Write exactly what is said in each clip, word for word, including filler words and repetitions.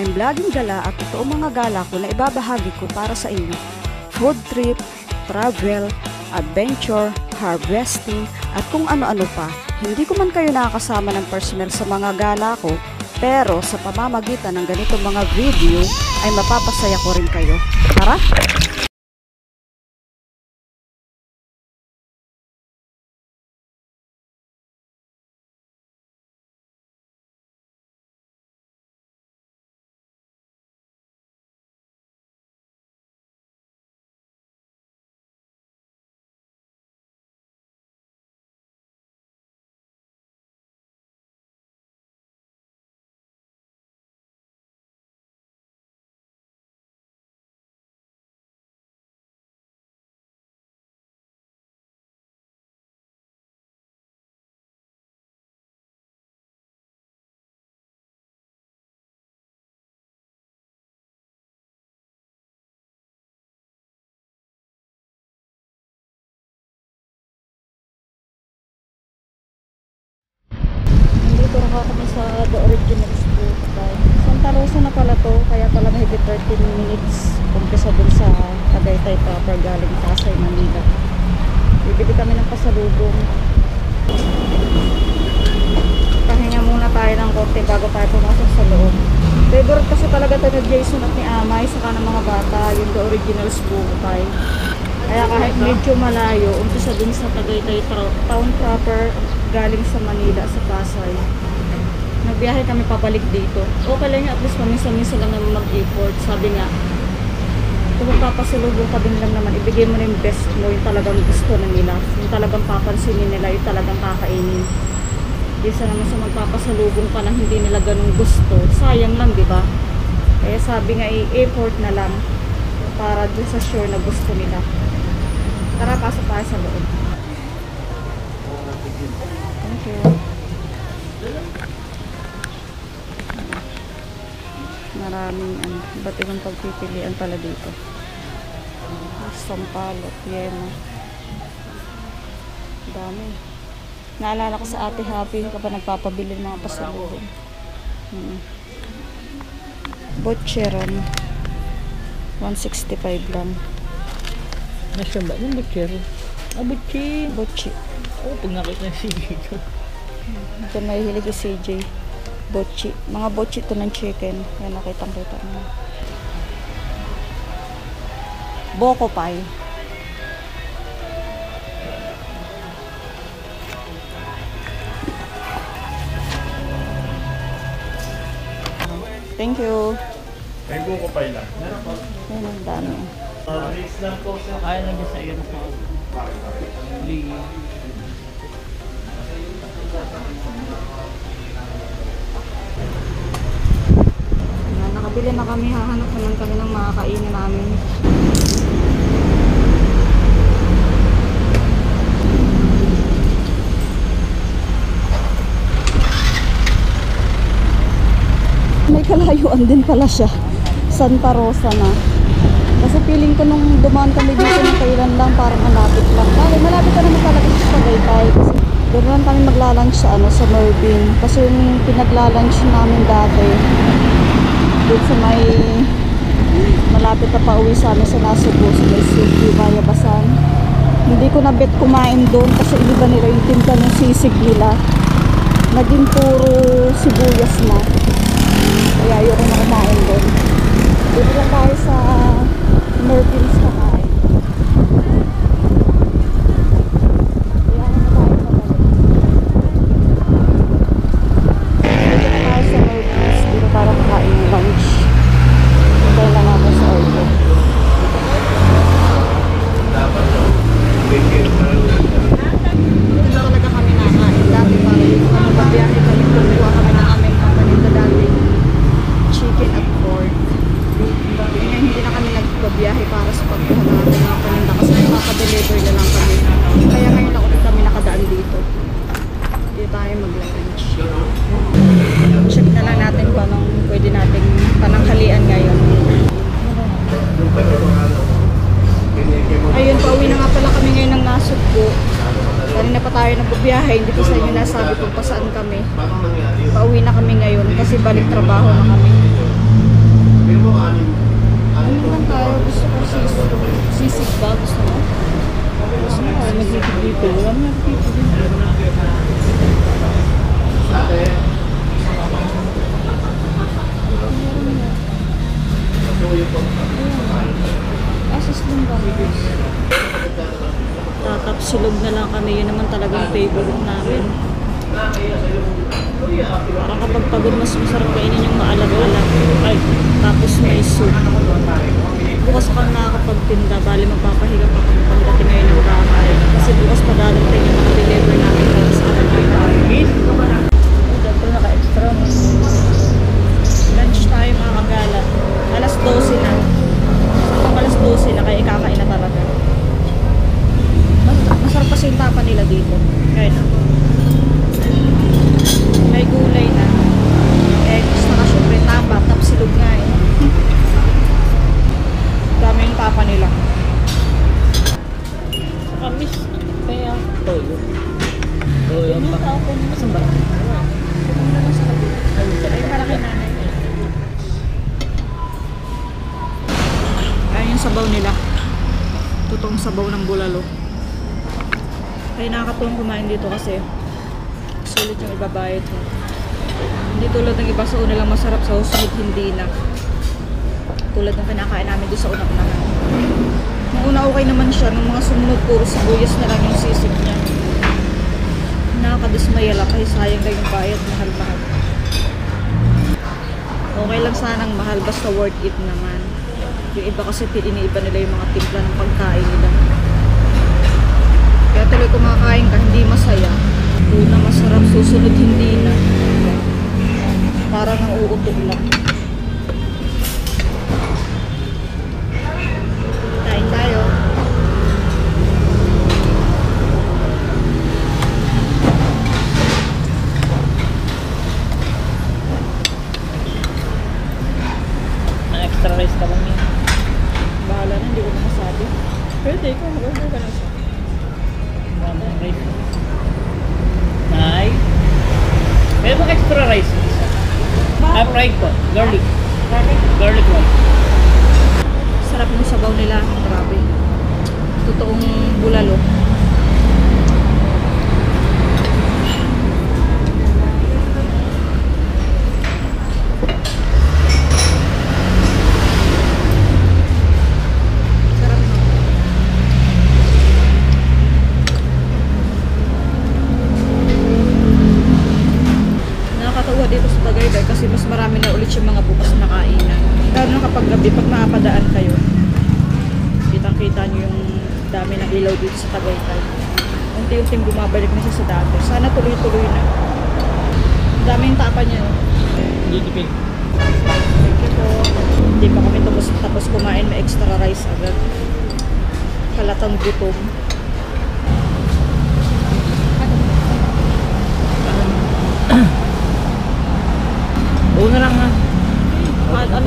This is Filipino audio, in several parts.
I'm vlogging gala at totoong mga gala ko na ibabahagi ko para sa inyo. Food trip, travel, adventure, harvesting, at kung ano-ano pa. Hindi ko man kayo nakakasama ng personal sa mga gala ko, pero sa pamamagitan ng ganitong mga video ay mapapasaya ko rin kayo. Tara! Kami sa The Original School. Santa Rosa na pala to, kaya pala mahigit thirteen minutes umpisa dun sa Tagaytay proper galing Pasay, Manila. Bibili kami ng pasalubong. Pahinga muna tayo ng konti bago tayo pumasok sa loob. Favorite kasi talaga tayo ni Jason at ni Amay saka ng mga bata, yung The Original School tayo. Kaya kahit medyo malayo, umpisa dun sa Tagaytay town proper galing sa Manila, sa Pasay. Nagbiyahe kami pabalik dito. Okay lang at least paminsan-minsan lang naman mag-effort. Sabi nga, kung magpapasalubong ka din lang naman, ibigay mo na yung best mo, yung talagang gusto na nila. Yung talagang papansinin nila, yung talagang kakainin. Isa naman sa magpapasalubong ka na hindi nila ganun gusto. Sayang lang, di ba? Kaya sabi nga, i-effort na lang para dun sa sure na gusto nila. Tara, pasok tayo sa loob. Thank you. Maraming ano, iba't ibang pagpipilian pala dito. Sampalok, yema. Dami. Naalala ko sa Ate Happy kapag nagpapabili ng mga pasalubong. Hmm. Butcheron. one sixty-five lang. Nasaan ba yung butcheron? Ah, butchi. Butchi. Oh, pag nakita na si C J. Ito may hilig si C J. Botchi. Mga botchi ito ng chicken. Yan, nakitang-kita mo. Boko pie. Thank you. May boko pie lang. Ayan, ang dami. Kaya lang dyan sa iyo na sa Lee. Nakabili na kami, hahanap naman kami ng mga kainin namin. May kalayuan din pala siya. Santa Rosa na. Kasi feeling ko nung dumaan kami dito ng kailan lang, parang malapit lang. Kaya malapit ka naman talaga sa Tagaytay. Kasi doon lang kami maglalunch sa, ano, sa Mervin. Kasi yung pinaglalunch namin dati, doon sa may malapit na pauwi sa amin sa Nasubo, sa may Suki, Bayabasan. Hindi ko na bet kumain doon kasi iba nila yung tinta ng sisig nila. Naging puro sibuyas na. Kaya ayoko na kumain doon. Dito lang tayo sa Mervin's kakain. Kaya na tayo pabalik. Dito na tayo sa Mervin's. Dito para kakain ng lunch. Hintay lang ako sa order. Dito na talaga kami nakain. Dati para dito kami magbiyahe kami. Kumuha kami ng aming papanita dati. Chicken at pork. Ngayon hindi na kami nagbabiyahe para sa pagkuha ng ating mga paninda kasi makaka-deliver na lang kami. Kaya ngayon na ulit kami nakadaan dito. Dito tayo mag-lunch. Check na lang natin kung anong pwede nating pananghalian ngayon. Ayun, pauwi na nga pala kami ngayon ng Nasugbo. Kanina pa tayo nagbabiyahe, hindi ko sa inyo nasabi kung pa saan kami. Pauwi na kami ngayon kasi balik trabaho na kami. Ano naman tayo? Gusto ko sisig. Sisig ba? Gusto mo? Gusto mo kaya nagtitip dito? Wala mo nagtitip dito. Asis lang ba? Tatapsilog na lang kami. Yun naman talagang favorite namin. Parang kapag pagod mas masarap kainin yung maalam-alam. Ay, tapos may soup. Bukas ka nakakapagtinda. Bali magpapahiga pa kami pagdating ngayon ng bahay. Kasi bukas pa dadating yung naka-deliver namin para sa ating bahay. Siyempre naka-extra mo. Lunch tayo mga kagala. Alas dose na. Kung alas dose na, kaya ikakain na talaga. Mas- Masarap kasi yung tapa nila dito. Kaya na. May gulay na. Eh, gusto ka syempre tapa, tapsilog nga eh. Dami yung tapa nila. Saka miss. Kaya toyo. Toyo pa. Asan ba? Ay, para kay nanay. Ayan yung sabaw nila. Totoong sabaw ng bulalo. Ay, nakakatuwang kumain dito kasi sulit yung ibabayad mo. Hindi tulad ng iba sa una lang masarap, sa susunod hindi na. Tulad ng kinakain namin doon sa unang-unang. Nung una okay naman siya, nung mga sumunod puro sibuyas na lang yung sisig niya. Nakakadismaya lang kasi sayang lang yung bayad, mahal-mahal. Okay lang sanang mahal, basta worth it naman. Yung iba kasi iniiba nila yung mga timpla ng pagkain nila. Kaya tuloy kumakain ka, hindi masaya. Una masarap, susunod hindi na. Parang ang uutok lang. Kain tayo. Na-extra rice ka ba niya? Bahala na, hindi ko na masabi. Pwede, ikaw mag-order ka na siya. Wala mo ng rice. Nay? Pwede mo extra rice? Ah, fried po. Garlic. Garlic. Garlic rice. Sarap ng sabaw nila. Grabe. Totoong bulalo. Sarap no? Nakakatawa dito sa Tagaytay kasi mas marami na ulit yung mga bukas na kainan. Lalo na kapag gabi, pag nakapadaan kayo, kitang-kita nyo yung dami ng ilaw dito sa Tagaytay. Unti-unting bumabalik na siya sa dati. Sana tuloy-tuloy na. Ang dami yung tapa niya. No? G D P. Thank you po. Hindi pa kami tapos, tapos kumain, may extra rice agad. Kalatang gutom. Oo na lang ha. At ano?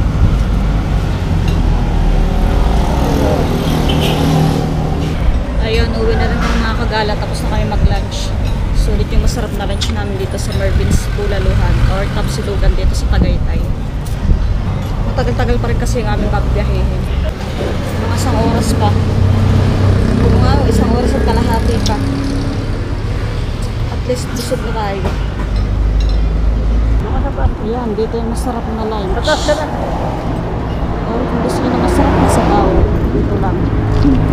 Ayun, uwi na rin kami mga kagala tapos na kami mag-lunch. Sulit yung masarap na lunch namin dito sa Mervin's Bulaluhan or Tapsilugan dito sa Tagaytay. Matagal-tagal pa rin kasi yung aming babiyahin. Mga isang oras pa. Kung nga, isang oras at kalahati pa. At least busog na tayo. Ayan, dito yung masarap na lunch. Tatas ka na. Or kung gusto nyo na masarap na sabaw, dito lang.